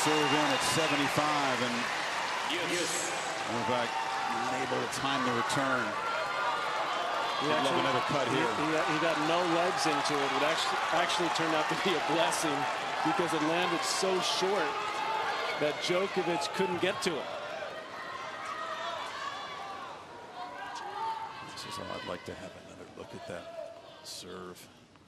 serve in at 75, and Novak unable to time the return. He'd love another cut here. He got no legs into it. It actually turned out to be a blessing because it landed so short that Djokovic couldn't get to it. This is how I'd like to have another look at that serve.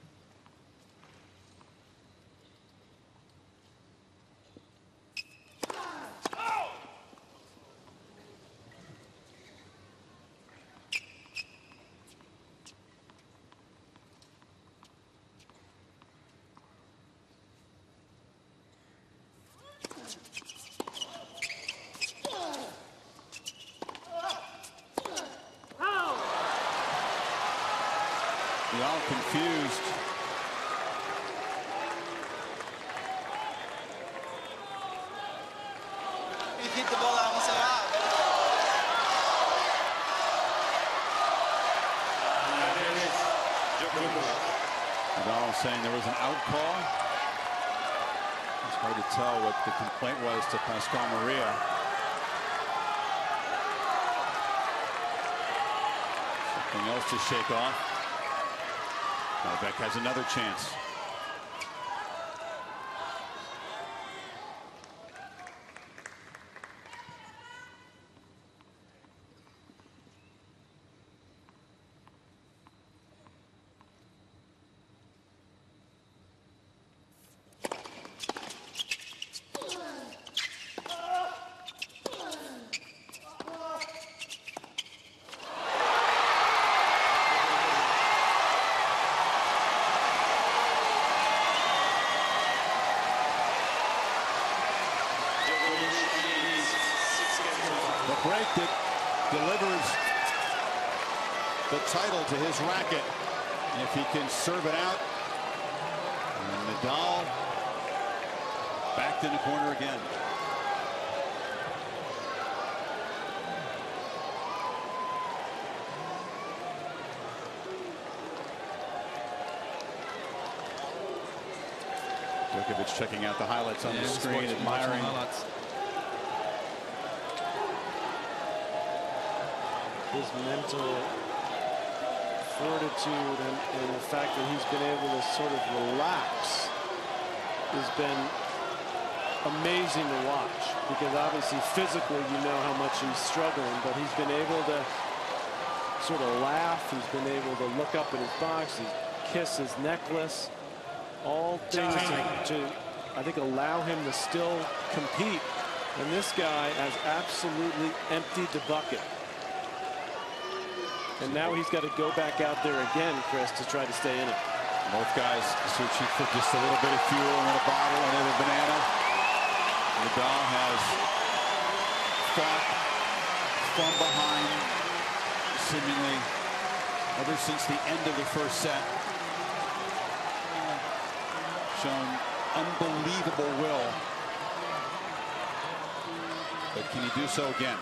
You're all confused. He hit the ball out and said, Nadal saying there was an out call. It's hard to tell what the complaint was to Pascal Maria. Something else to shake off. Novak has another chance. The break that delivers the title to his racket. If he can serve it out. And Nadal backed in the corner again. Djokovic checking out the highlights on the screen, admiring. His mental fortitude and the fact that he's been able to sort of relax has been amazing to watch, because obviously physically you know how much he's struggling, but he's been able to sort of laugh. He's been able to look up at his box, kiss his necklace, all things to I think allow him to still compete. And this guy has absolutely emptied the bucket. And now he's got to go back out there again, Chris, to try to stay in it. Both guys searching for just a little bit of fuel in a bottle, another banana. Nadal has fought from behind, seemingly ever since the end of the first set. Shown unbelievable will. But can he do so again?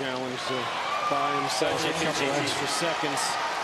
challenge to buy himself a couple extra seconds.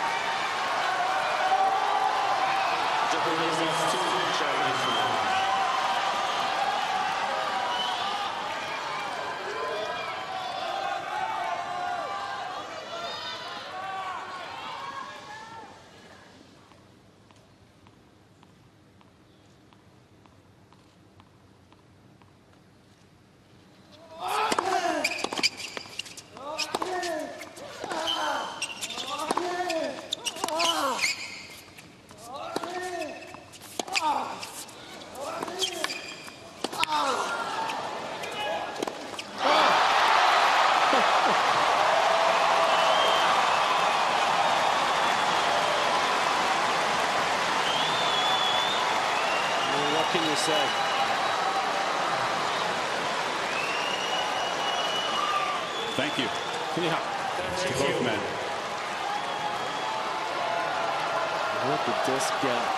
What can you say? Thank you. Yeah. To both men. What did this get?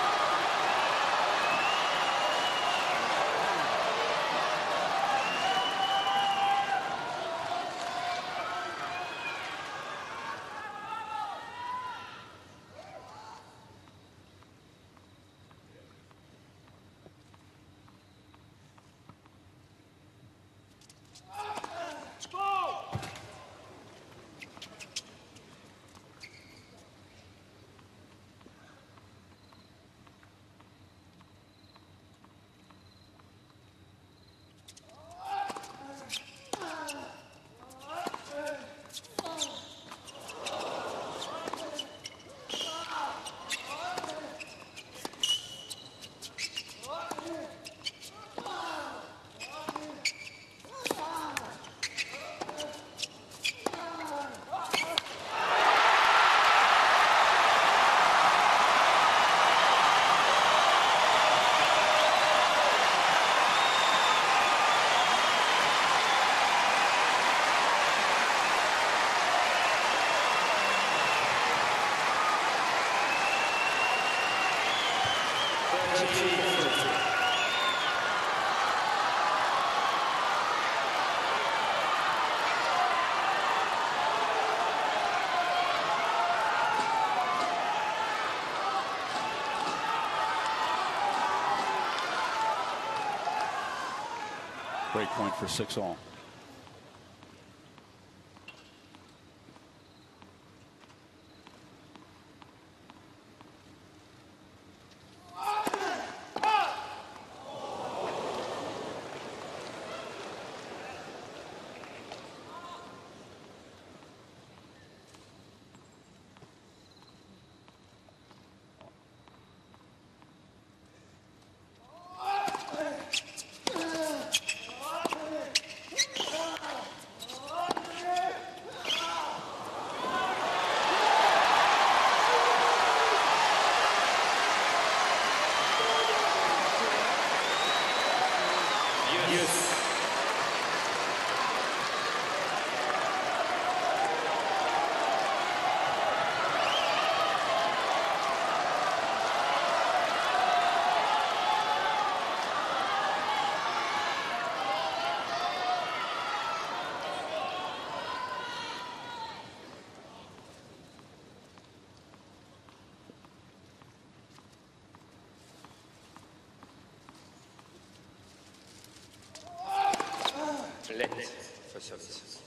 Break point for 6-all. Left for service.